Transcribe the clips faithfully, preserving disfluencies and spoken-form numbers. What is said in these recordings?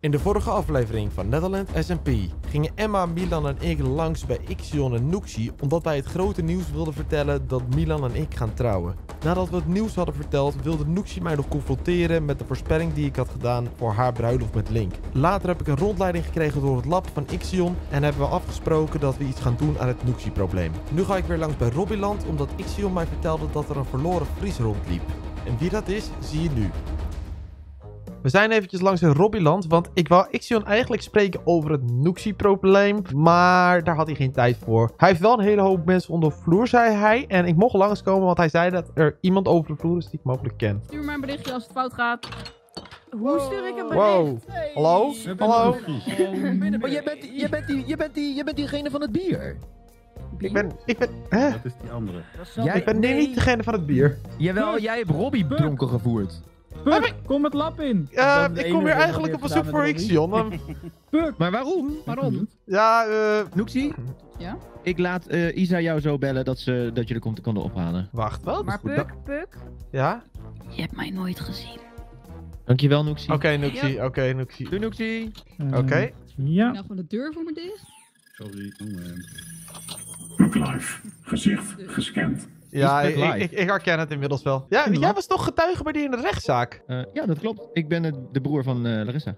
In de vorige aflevering van Netherland S M P gingen Emma, Milan en ik langs bij Ixion en Nuxie omdat wij het grote nieuws wilden vertellen dat Milan en ik gaan trouwen. Nadat we het nieuws hadden verteld wilde Nuxie mij nog confronteren met de voorspelling die ik had gedaan voor haar bruiloft met Link. Later heb ik een rondleiding gekregen door het lab van Ixion en hebben we afgesproken dat we iets gaan doen aan het Nuxie probleem. Nu ga ik weer langs bij Robbieland omdat Ixion mij vertelde dat er een verloren Fries rondliep. En wie dat is, zie je nu. We zijn eventjes langs in Robbieland, want ik wou Ixion eigenlijk spreken over het Nuxie-probleem, maar daar had hij geen tijd voor. Hij heeft wel een hele hoop mensen onder de vloer, zei hij, en ik mocht langskomen, want hij zei dat er iemand over de vloer is die ik mogelijk ken. Stuur maar een berichtje als het fout gaat. Hoe stuur ik een bericht? Wow. Hey. Hallo? Hallo? Maar jij bent, jij, bent die, jij, bent die, jij bent diegene van het bier. Ik ben, ik ben, hè? Dat is die andere. Jij, Ik ben nee, niet degene van het bier. Jawel, jij hebt Robbie Puk. dronken gevoerd. Puk, kom het lab in. Uh, Dat is de ik kom enige hier wat eigenlijk hij op heeft bezoek gedaan voor met Robbie. Ixion. Um, Puk. Maar waarom? Waarom? ja, eh... Noexie? Ja? Ik laat uh, Isa jou zo bellen dat, ze, dat je er komt konden ophalen. wacht, wat? Maar goed, Puk, Puk, Ja? je hebt mij nooit gezien. Dankjewel, Noexie. Oké, Nuxie, oké, okay, Nuxie. Doei, Noexie. Uh, Oké. Ja. Nou, gewoon de deur voor me dicht. Sorry, oh man. Puk live. Gezicht gescand. Ja, Is ik, Puk ik, live? ik, ik herken het inmiddels wel. Ja, In jij lab? was toch getuige bij die in de rechtszaak? Uh, ja, dat klopt. Ik ben uh, de broer van uh, Larissa.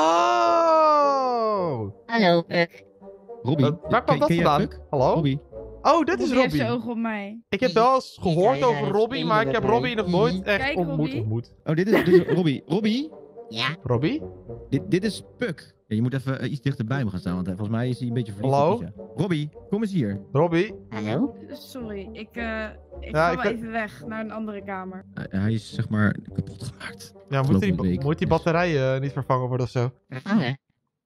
Oh! Hallo, Puk. Robbie. Uh, waar kwam ken- dat ken jij vandaan? Puk? Hallo? Robbie. Oh, dit is Robbie heeft zijn Robbie. ogen op mij. Ik heb wel eens gehoord Ja, ja, over ja, Robbie, maar ik heb spelen Robbie met nog nooit echt Kijk, ontmoet. Robbie. ontmoet. Oh, dit is, dit is Robbie. Robbie? Ja? Robbie? Dit, dit is Puk. Ja, je moet even uh, iets dichter bij me gaan staan, want uh, volgens mij is hij een beetje verliefd. Hallo? op Isa. Robbie, kom eens hier. Robbie? Hallo? Sorry, ik, uh, ik Ja, ga ik wel ben- even weg naar een andere kamer. Uh, hij is zeg maar kapot gemaakt. Ja, moet Afgelopen die, week, moet die dus- batterijen uh, niet vervangen worden of zo? Vervangen?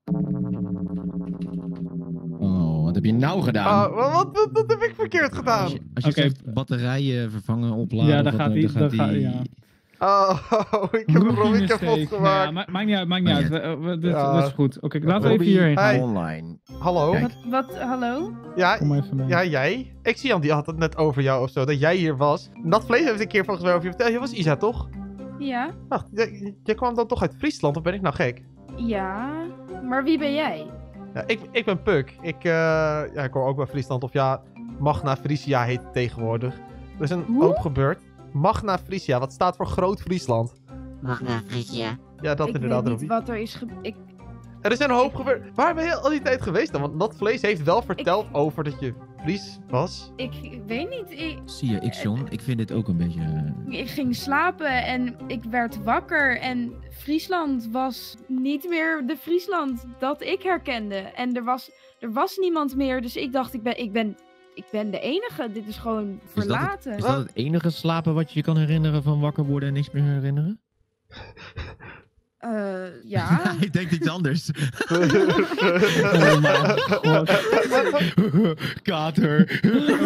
Oh, wat heb je nou gedaan? Oh, wat, wat, wat, wat heb ik verkeerd Als gedaan? je, als je Oké. zegt batterijen vervangen, opladen... Ja, of dan wat gaat dan- hij. dan Dan gaat gaat hij- ja. Oh, ik heb Rookie Robbie mistake. kapot Nou gemaakt. ja, ma- maakt niet uit, maakt niet uit. We, we, dit, Ja. dit is goed. Oké, okay, laten we even Robbie, hierheen gaan. Hey. online. Hallo? Kijk. Wat, wat, hallo? Ja, Kom even mee. ja, jij? Ik zie die had het net over jou of zo, dat jij hier was. Dat vlees heeft een keer volgens mij over je verteld. Je was Isa, toch? Ja? Wacht, jij, jij kwam dan toch uit Friesland, of ben ik nou gek? Ja? Maar wie ben jij? Ja, ik, ik ben Puk. Ik, uh, ja, ik hoor ook bij Friesland, of ja, Magna Frisia heet het tegenwoordig. Er is een Hoe? hoop gebeurd. Magna Frisia, wat staat voor Groot Friesland. Magna Frisia. Ja, dat Ik inderdaad, weet Robbie. niet wat er is ge... Ik... Er is een hoop gebeurd. Waar ben je al die tijd geweest dan? Want dat vlees heeft wel verteld over dat je Fries was. Ik, ik weet niet. Ik, Zie je, Ixion, ik vind dit ook een beetje... uh, ik ging slapen en ik werd wakker. En Friesland was niet meer de Friesland dat ik herkende. En er was, er was niemand meer. Dus ik dacht, ik ben, ik ben, ik ben de enige. Dit is gewoon Is dat, verlaten. het, is dat het enige slapen wat je je kan herinneren van wakker worden en niks meer herinneren? Eh, ja. ik denk iets anders. Oh mijn god. Kater.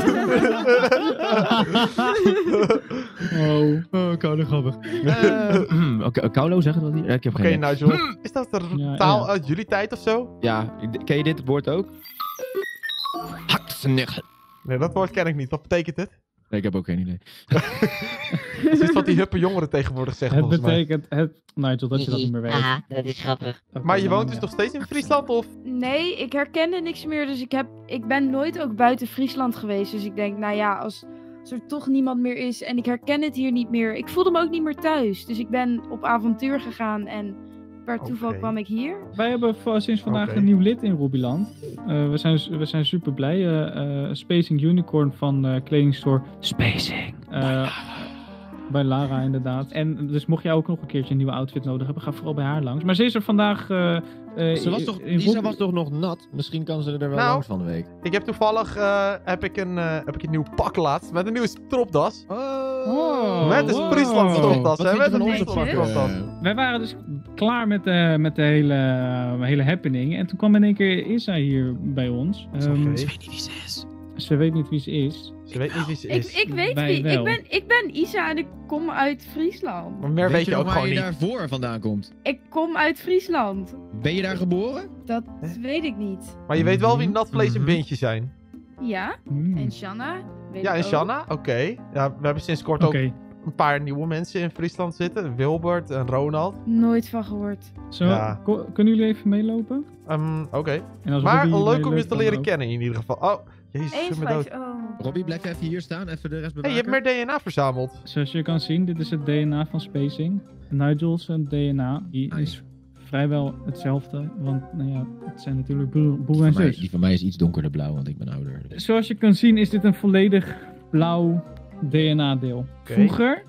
Oh. Oh, koude grappig. Uh, Oké, Kaulo, zeg het dat niet? Ja, ik heb Oké, geen idee. Nigel. Is dat een Ja, taal ja. uit jullie tijd of zo? Ja, ken je dit woord ook? Haksnigel. Nee, dat woord ken ik niet. Wat betekent het? Nee, ik heb ook geen idee. Dat is iets wat die huppe jongeren tegenwoordig zeggen, Het volgens mij. betekent... Het, Nigel, dat je dat niet meer weet. Aha, dat is grappig. Dat Maar is je dan- woont dus nog steeds in Friesland, of? Nee, ik herkende niks meer. Dus ik, heb, ik ben nooit ook buiten Friesland geweest. Dus ik denk, nou ja, als, als er toch niemand meer is en ik herken het hier niet meer. Ik voelde me ook niet meer thuis. Dus ik ben op avontuur gegaan en per toeval Oké. kwam ik hier. Wij hebben voor- sinds vandaag Oké. een nieuw lid in Robbieland. Uh, we, zijn, we zijn super blij. Uh, uh, Spacing Unicorn van uh, kledingstore Spacing. Uh, bij Lara inderdaad. En dus mocht jij ook nog een keertje een nieuwe outfit nodig hebben, ga vooral bij haar langs. Maar ze is er vandaag... Uh, uh, Ze was toch, in Isa Robbie- was toch nog nat? Misschien kan ze er wel Nou. langs van de week. Ik heb toevallig uh, heb ik een, uh, heb ik een nieuw pak laatst met een nieuwe stropdas. Oh, met een wow. Friesland stropdas, Wat hè? vind je Met van een onze Netjes. Friesland pakken? stropdas. Uh, Wij waren dus klaar met de, met de hele, hele happening. En toen kwam in één keer Isa hier bij ons. Um, Oké. Ze weet niet wie ze is. Ze weet niet wie ze is. Ze weet niet wie ze Ik, is. ik weet Wij wie. wel. Ik ben, ik ben Isa en ik kom uit Friesland. Maar meer weet, je nog ook waar gewoon je niet. daarvoor vandaan komt? Ik kom uit Friesland. Ben je daar geboren? Dat Hè? weet ik niet. Maar je weet wel wie Natvlees en Mhm. Bintje zijn. Ja? Hmm. En Shanna? Weet Ja, ik en ook. Shanna? Oké. Ja, we hebben sinds kort Oké. ook een paar nieuwe mensen in Friesland zitten. Wilbert en Ronald. Nooit van gehoord. Zo, Ja. ko- kunnen jullie even meelopen? Um, Oké. En als Maar Robbie leuk mee om je loopt, te dan leren ook. kennen in ieder geval. Oh, jezus, ik ben dood. Eensluis, oh. Robbie, blijf even hier staan. Even de rest Hé, bewaken. je hebt meer D N A verzameld. Zoals je kan zien, dit is het D N A van Spacing. Nigel's D N A die Ah, is vrijwel hetzelfde. Want nou ja, het zijn natuurlijk broer, Die broer en van, mij, zus. die van mij is iets donkerder blauw, want ik ben ouder. Zoals je kan zien is dit een volledig blauw D N A-deel. Oké. Vroeger,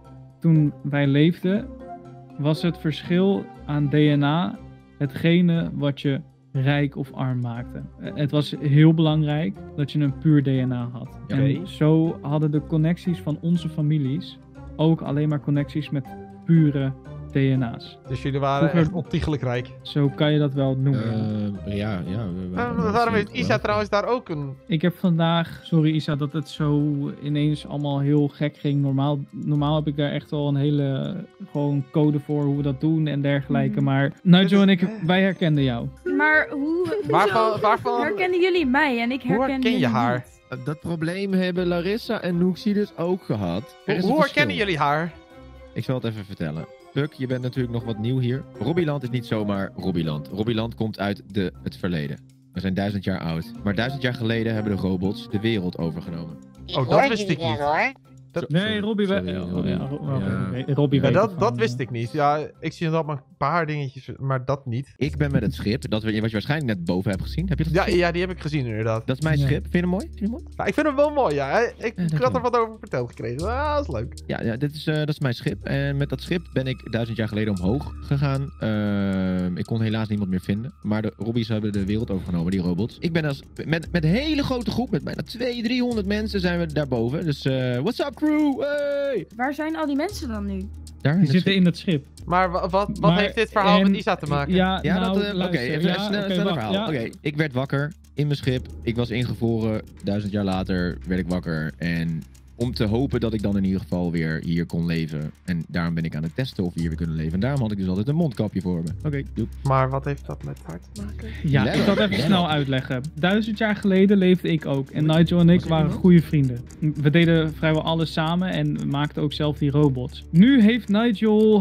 toen wij leefden, was het verschil aan D N A hetgene wat je rijk of arm maakte. Eh, Het was heel belangrijk dat je een puur D N A had. Ja. En Oké. zo hadden de connecties van onze families ook alleen maar connecties met pure D N A's. Dus jullie waren Vroeger- echt ontiegelijk rijk. Zo kan je dat wel noemen. Eh, ja, ja. we waren Nou, wel waarom heeft zeker Isa wel. trouwens daar ook een... Ik heb vandaag, sorry Isa, dat het zo ineens allemaal heel gek ging. Normaal, normaal heb ik daar echt wel een hele gewoon code voor hoe we dat doen en dergelijke. Mhm. Maar Nigel en ik, wij herkenden jou. Maar hoe... Waarvan, hoezo waarvan... herkennen jullie mij en ik Hoe herken herken je jullie haar? niet? Eh, Dat probleem hebben Larissa en Noexie dus ook gehad. Er Hoe, is een hoe verschil. herkennen jullie haar? Ik zal het even vertellen. Puk, je bent natuurlijk nog wat nieuw hier. Robbieland is niet zomaar Robbieland. Robbieland komt uit de, het verleden. We zijn duizend jaar oud. Maar duizend jaar geleden hebben de robots de wereld overgenomen. Oh, dat wist ik niet. Dat- Nee, sorry, Robbie, we- sorry, oh, Robbie. ja, Ro- Ja. Robbie- Robbie Ja, weet dat, ervan, dat ja. wist ik niet. Ja, ik zie nog maar een paar dingetjes, maar dat niet. Ik ben met het schip, dat we, wat je waarschijnlijk net boven hebt gezien. Heb je dat Ja, gezien? ja, die heb ik gezien inderdaad. Dat is mijn Ja. schip. Vind je hem mooi? Vind je hem mooi? Ja, ik vind hem wel mooi, ja. Ik, ik dankjewel. had er wat over verteld gekregen. Ah, dat is leuk. Ja, ja dit is, eh, dat is mijn schip. En met dat schip ben ik duizend jaar geleden omhoog gegaan. Ehm, ik kon helaas niemand meer vinden. Maar de Robbies hebben de wereld overgenomen, die robots. Ik ben als, met, met een hele grote groep, met bijna tweehonderd, driehonderd mensen zijn we daarboven. Dus, eh what's up crew? Hey! Waar zijn al die mensen dan nu? Daar in Die het zitten schip. in het schip. Maar wa- wat, wat Maar- heeft dit verhaal en- met Isa te maken? Ja, Ja, nou, dat... eh, Oké, luister, even ja, een snel, oké, sneller wacht, verhaal. ja. Oké, ik werd wakker in mijn schip. Ik was ingevroren. Duizend jaar later werd ik wakker. En om te hopen dat ik dan in ieder geval weer hier kon leven. En daarom ben ik aan het testen of we hier weer kunnen leven. En daarom had ik dus altijd een mondkapje voor me. Oké, doe. Maar wat heeft dat met haar te maken? Ja, Let ik zal op, het even let snel op. uitleggen. Duizend jaar geleden leefde ik ook. En Nigel en ik Was ik waren er nog? goede vrienden. We deden vrijwel alles samen en maakten ook zelf die robots. Nu heeft Nigel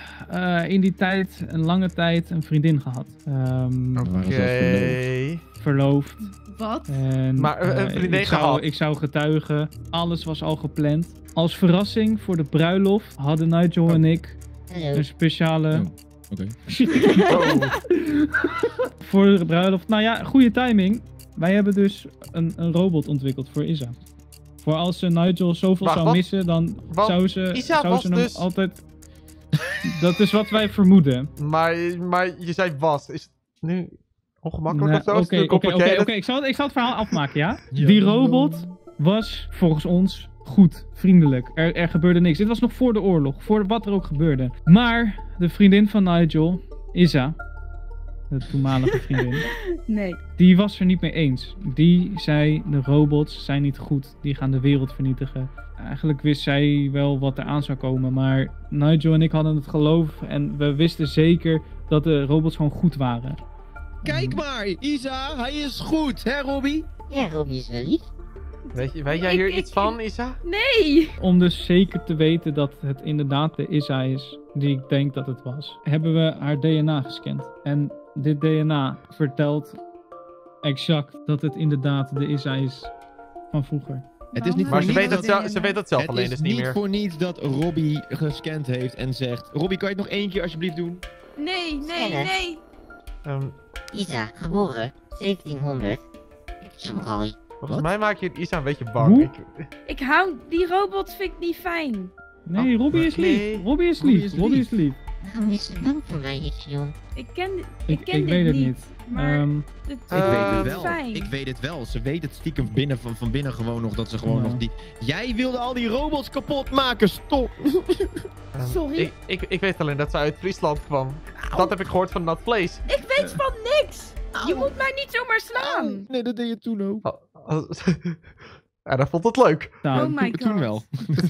eh, in die tijd, een lange tijd, een vriendin gehad. Ehm, We waren Oké. zelfs verloofd. Wat? En, Maar, eh, een eh, vriendin ik zou, gehad. ik zou getuigen. Alles was al gepland. Als verrassing voor de bruiloft hadden Nigel en ik een speciale... Oh. Oké. Oh. voor de bruiloft. Nou ja, goede timing. Wij hebben dus een, een robot ontwikkeld voor Isa. Voor als ze Nigel zoveel Wacht, zou wat? missen, dan Want zou ze, Isa zou was ze hem dus- altijd... Dat is wat wij vermoeden. maar, maar je zei was. Is het nu ongemakkelijk Nee, of zo? Is het Oké, too oké, oké, complicated? oké. Ik zal het- ik zal het verhaal afmaken, ja? Ja. Die robot was volgens ons goed, vriendelijk. Er, er gebeurde niks. Dit was nog voor de oorlog, voor wat er ook gebeurde. Maar de vriendin van Nigel, Isa, de toenmalige vriendin, Nee. die was er niet mee eens. Die zei, de robots zijn niet goed, die gaan de wereld vernietigen. Eigenlijk wist zij wel wat er aan zou komen, maar Nigel en ik hadden het geloof en we wisten zeker dat de robots gewoon goed waren. Kijk maar, Isa, hij is goed, hè Robbie? Ja, Robbie is wel lief. Weet, je, weet jij Ik- hier ik- iets van, Isa? Nee! Om dus zeker te weten dat het inderdaad de Isa is die ik denk dat het was, hebben we haar D N A gescand. En dit D N A vertelt exact dat het inderdaad de Isa is van vroeger. Het is niet Maar ze voor weet niets het, dat- zelf, ze weet het zelf Het alleen is dus niet niet meer. voor niets dat Robbie gescand heeft en zegt... Robbie, kan je het nog één keer alsjeblieft doen? Nee, nee, Scannen. nee! Ehm, Isa, geboren zeventienhonderd. Sorry. volgens Wat? mij maak je Isa een beetje bang. Hoe? Ik, Ik hou... Die robots vind ik niet fijn. Nee, Oh, Robbie is oké. lief. Robbie is Robbie lief. is Robbie lief. is lief. Waarom is ze bang voor mij, Ixion? Ik ken, ik Ik, ken ik dit weet het niet. niet. Maar Ehm, het Ik Ehm, weet het is wel. fijn. Ik weet het wel. Ze weet het stiekem binnen van, van binnen gewoon nog dat ze gewoon Ja. nog die... Jij wilde al die robots kapot maken, stop! ehm, Sorry? Ik, ik, ik weet alleen dat ze uit Friesland kwam. Dat heb ik gehoord van Nat Vlees. Ik weet van niks! Je moet mij niet zomaar slaan! Nee, dat deed je toen ook. Oh, oh, Ja, dat vond het leuk. Nou, Oh my god. Toen wel.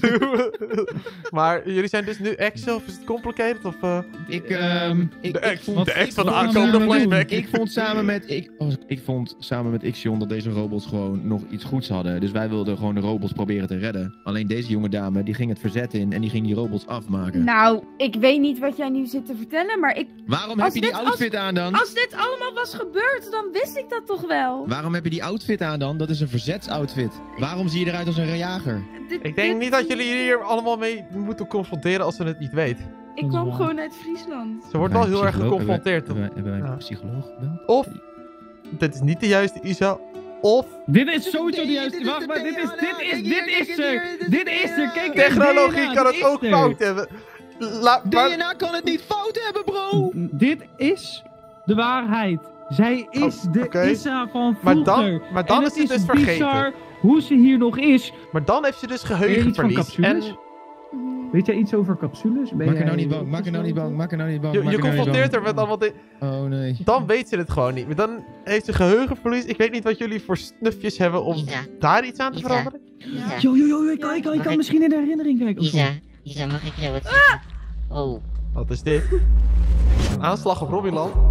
Maar jullie zijn dus nu exen of is het complicated? Of, uh... Ik, ehm ik, De ik ex- vond, de ex ik van de vond aankomende samen met- flashback. Ik vond samen met ik, oh, ik vond samen met Ixion dat deze robots gewoon nog iets goeds hadden. Dus wij wilden gewoon de robots proberen te redden. Alleen deze jonge dame die ging het verzet in en die ging die robots afmaken. Nou, ik weet niet wat jij nu zit te vertellen, maar ik, Waarom als heb je die dit- outfit aan dan? als dit allemaal was gebeurd, dan wist ik dat toch wel. Waarom heb je die outfit aan dan? Dat is een verzetsoutfit. Waarom zie je eruit als een rejager? Dit- Ik denk dit- niet dat jullie hier allemaal mee moeten confronteren als ze het niet weet. Ik kwam gewoon uit Friesland. Ze wordt wel heel erg geconfronteerd. Hebben wij, hebben wij Ja. een psycholoog gebeld? Of, dit is niet de juiste Isa, of Dit is sowieso de juiste. dit is Wacht de maar, dit is, D N A. dit is, Kijk dit hier, is kijk er. hier, dit Dit is is er. Kijk, technologie D N A, kan dit het is ook er. fout hebben. La, maar, D N A kan het niet fout hebben, bro! Dit is de waarheid. Zij is Oh, de oké. Issa van Maar vroeger. dan- maar dan En is het het dus vergeten. bizar hoe ze hier nog is. maar dan heeft ze dus Weet je iets van geheugenverlies. En capsules? Weet jij iets over capsules? Ben Maak er jij- nou niet bang, maak er nou niet bang, maak er nou niet bang. je, maak je er nou niet confronteert bang. haar met allemaal dingen. Oh nee. Dan weet ze het gewoon niet. Maar dan heeft ze geheugenverlies. Ik weet niet wat jullie voor snufjes hebben om Isa, daar iets aan te Isa. veranderen. Isa, Yo, yo, yo, ik kan, ik kan, ik Mag kan ik- misschien in de herinnering kijken. of zo. Isa, Isa, mag ik jou wat zeggen? Oh, Wat is dit? Een aanslag op Robbyland.